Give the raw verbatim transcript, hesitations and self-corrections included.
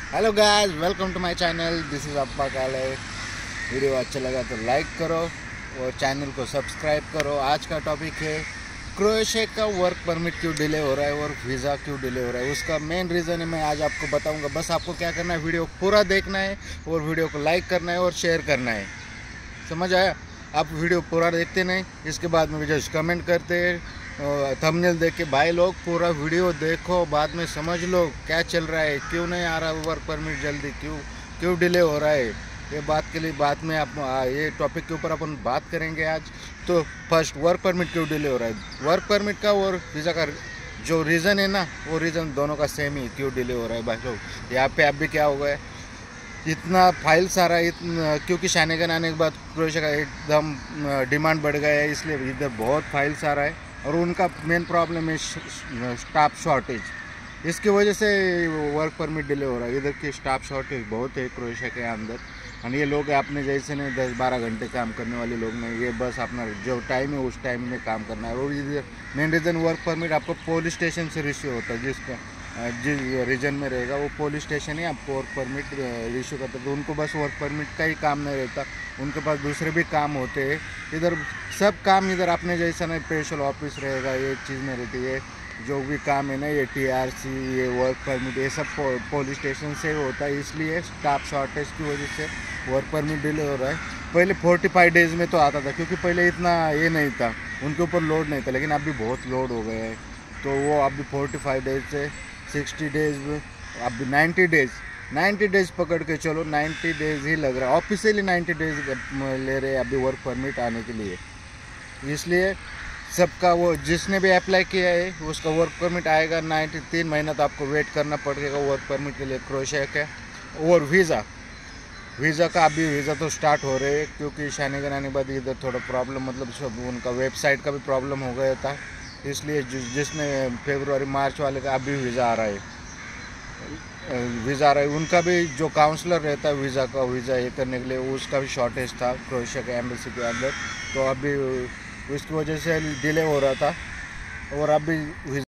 Hello guys, welcome to my channel. This is Appa Kale. Video अच्छा लगा तो लाइक करो और चैनल को सब्सक्राइब करो। आज का टॉपिक है क्रोएशिया का वर्क परमिट क्यों डिले हो रहा है और वीज़ा क्यों डिले हो रहा है। उसका मेन रीज़न है मैं आज आपको बताऊंगा। बस आपको क्या करना है, वीडियो पूरा देखना है और वीडियो को लाइक करना है और शेयर करना है। समझ आया? आप वीडियो पूरा देखते नहीं, इसके बाद में जस्ट कमेंट करते हैं थंबनेल देख के। भाई लोग पूरा वीडियो देखो, बाद में समझ लो क्या चल रहा है, क्यों नहीं आ रहा वर्क परमिट जल्दी, क्यों क्यों डिले हो रहा है। ये बात के लिए बाद में आप ये टॉपिक के ऊपर अपन बात करेंगे आज। तो फर्स्ट, वर्क परमिट क्यों डिले हो रहा है। वर्क परमिट का और वीज़ा का जो रीज़न है ना, वो रीज़न दोनों का सेम ही, क्यों डिले हो रहा है भाई लोग। यहाँ पे अभी क्या हो गया, इतना फाइल सारा इतना, क्योंकि शैनेगन आने के बाद क्रोएशिया का एकदम डिमांड बढ़ गया है, इसलिए इधर बहुत फाइल सारा है। और उनका मेन प्रॉब्लम है स्टाफ शॉर्टेज। इसकी वजह से वर्क परमिट डिले हो रहा है। इधर की स्टाफ शॉर्टेज बहुत है क्रोएशिया के अंदर। और ये लोग अपने जैसे नहीं दस बारह घंटे काम करने वाले लोग नहीं, ये बस अपना जो टाइम है उस टाइम में काम करना है। और इधर मेन रीज़न वर्क परमिट आपको पुलिस स्टेशन से रिश्यू होता है। जिसका जिस रीजन में रहेगा वो पुलिस स्टेशन ही आपको वर्क परमिट इशू करता है। तो उनको बस वर्क परमिट का ही काम नहीं रहता, उनके पास दूसरे भी काम होते हैं। इधर सब काम इधर अपने जैसा नहीं, स्पेशल ऑफिस रहेगा, ये चीज़ नहीं रहती है। जो भी काम है ना, ये टीआरसी, ये वर्क परमिट, ये सब पुलिस स्टेशन से होता है। इसलिए स्टाफ शॉर्टेज की वजह से वर्क परमिट डिले हो रहा है। पहले फोर्टी फाइव डेज़ में तो आता था, क्योंकि पहले इतना ये नहीं था, उनके ऊपर लोड नहीं था। लेकिन अभी बहुत लोड हो गया है, तो वो अभी फोर्टी फाइव डेज से सिक्सटी डेज में, अभी नाइन्टी डेज नाइन्टी डेज पकड़ के चलो, नाइन्टी डेज ही लग रहा है। ऑफिशियली नाइन्टी डेज ले रहे हैं अभी वर्क परमिट आने के लिए। इसलिए सबका वो जिसने भी अप्लाई किया है उसका वर्क परमिट आएगा। नाइन्टी तीन महीना तो आपको वेट करना पड़ेगा वर्क परमिट के लिए क्रोएशिया का। और वीज़ा वीज़ा का अभी वीज़ा तो स्टार्ट हो रहे हैं, क्योंकि शैनेगन आने के बाद इधर थोड़ा प्रॉब्लम, मतलब सब उनका वेबसाइट का भी प्रॉब्लम हो गया था। इसलिए जिसने फरवरी मार्च वाले का अभी वीज़ा आ रहा है वीज़ा आ रहा है उनका भी जो काउंसलर रहता है वीज़ा का वीज़ा ये करने के लिए, उसका भी शॉर्टेज था क्रोएशिया के एम्बेसी के अंदर। तो अभी उसकी वजह से डिले हो रहा था। और अभी